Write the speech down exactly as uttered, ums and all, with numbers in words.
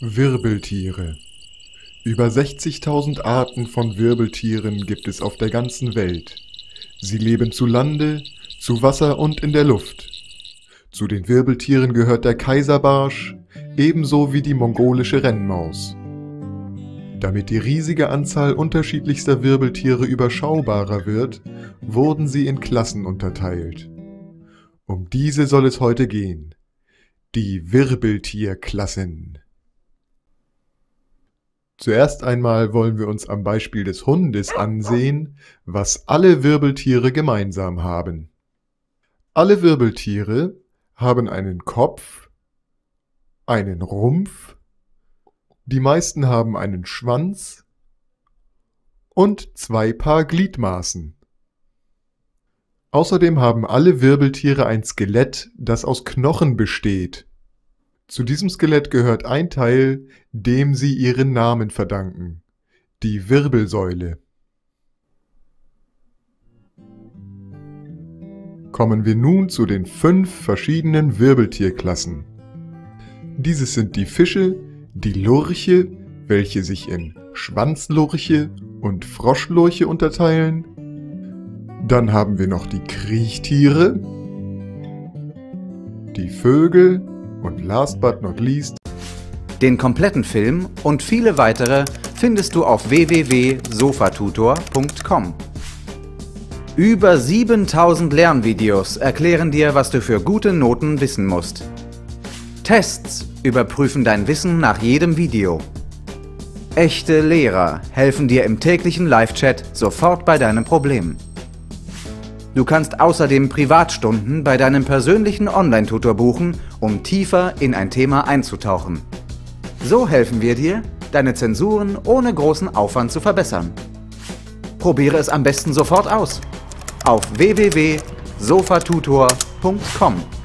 Wirbeltiere. Über sechzigtausend Arten von Wirbeltieren gibt es auf der ganzen Welt. Sie leben zu Lande, zu Wasser und in der Luft. Zu den Wirbeltieren gehört der Kaiserbarsch, ebenso wie die mongolische Rennmaus. Damit die riesige Anzahl unterschiedlichster Wirbeltiere überschaubarer wird, wurden sie in Klassen unterteilt. Um diese soll es heute gehen. Die Wirbeltierklassen. Zuerst einmal wollen wir uns am Beispiel des Hundes ansehen, was alle Wirbeltiere gemeinsam haben. Alle Wirbeltiere haben einen Kopf, einen Rumpf, die meisten haben einen Schwanz und zwei Paar Gliedmaßen. Außerdem haben alle Wirbeltiere ein Skelett, das aus Knochen besteht. Zu diesem Skelett gehört ein Teil, dem sie ihren Namen verdanken: die Wirbelsäule. Kommen wir nun zu den fünf verschiedenen Wirbeltierklassen. Dieses sind die Fische, die Lurche, welche sich in Schwanzlurche und Froschlurche unterteilen. Dann haben wir noch die Kriechtiere, die Vögel und last but not least. Den kompletten Film und viele weitere findest du auf w w w punkt sofatutor punkt com. Über siebentausend Lernvideos erklären dir, was du für gute Noten wissen musst. Tests überprüfen dein Wissen nach jedem Video. Echte Lehrer helfen dir im täglichen Live-Chat sofort bei deinem Problem. Du kannst außerdem Privatstunden bei deinem persönlichen Online-Tutor buchen, um tiefer in ein Thema einzutauchen. So helfen wir dir, deine Zensuren ohne großen Aufwand zu verbessern. Probiere es am besten sofort aus. Auf w w w punkt sofatutor punkt com.